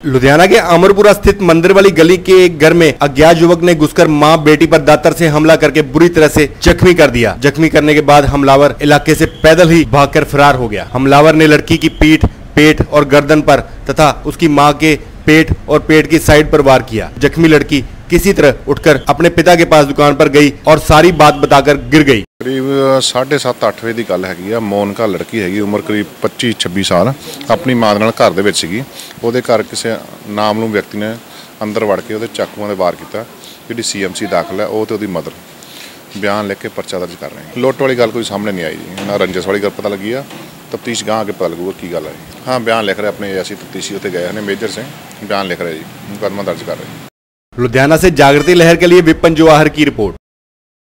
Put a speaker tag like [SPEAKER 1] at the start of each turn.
[SPEAKER 1] लुधियाना के अमरपुरा स्थित मंदिर वाली गली के एक घर में अज्ञात युवक ने घुसकर मां बेटी पर दातर से हमला करके बुरी तरह से जख्मी कर दिया। जख्मी करने के बाद हमलावर इलाके से पैदल ही भागकर फरार हो गया। हमलावर ने लड़की की पीठ, पेट और गर्दन पर तथा उसकी मां के पेट और पेट की साइड पर वार किया। जख्मी लड़की किसी तरह उठकर अपने पिता के पास दुकान पर गई और सारी बात बताकर गिर गई।
[SPEAKER 2] करीब 7:30-8 ਵਜੇ ਦੀ ਗੱਲ ਹੈਗੀ ਆ। ਮੋਨਕਾ ਲੜਕੀ ਹੈਗੀ, ਉਮਰ ਕਰੀਬ 25-26 ਸਾਲ, ਆਪਣੀ ਮਾਂ ਨਾਲ ਘਰ ਦੇ ਵਿੱਚ ਸੀਗੀ। ਉਹਦੇ ਘਰ ਕਿਸੇ ਨਾਮਲੂਮ ਵਿਅਕਤੀ ਨੇ ਅੰਦਰ ਵੜ ਕੇ ਉਹਦੇ ਚਾਕੂਆਂ ਦੇ ਵਾਰ ਕੀਤਾ। ਜਿਹੜੀ ਸੀਐਮਸੀ ਦਾਖਲ ਹੈ ਉਹ ਤੇ ਉਹਦੀ ਮਦਰ ਬਿਆਨ ਲਿਖ ਕੇ ਪਰਚਾ ਦਰਜ ਕਰ ਰਹੇ ਹਨ। ਲੁੱਟ ਵਾਲੀ ਗੱਲ ਕੋਈ ਸਾਹਮਣੇ ਨਹੀਂ ਆਈ ਜੀ, ਨਾ ਰੰਜਸ ਵਾਲੀ ਗੱਲ ਪਤਾ ਲੱਗੀ ਆ। ਤਫਤੀਸ਼ ਗਾਂ ਅੱਗੇ ਪਤਾ ਲੱਗੂਗਾ ਕੀ ਗੱਲ ਹੈ। ਹਾਂ, ਬਿਆਨ ਲਿਖ ਰਹੇ ਆਪਣੇ ਐਸੀ ਤਫਤੀਸ਼ੀ ਉੱਤੇ ਗਏ ਨੇ ਮੇਜਰ ਸਿੰਘ, ਬਿਆन लिख रहे जी, मुकदमा दर्ज कर रहे हैं।
[SPEAKER 1] लुधियाना से जागृति लहर के लिए विपिन जवाहर की रिपोर्ट।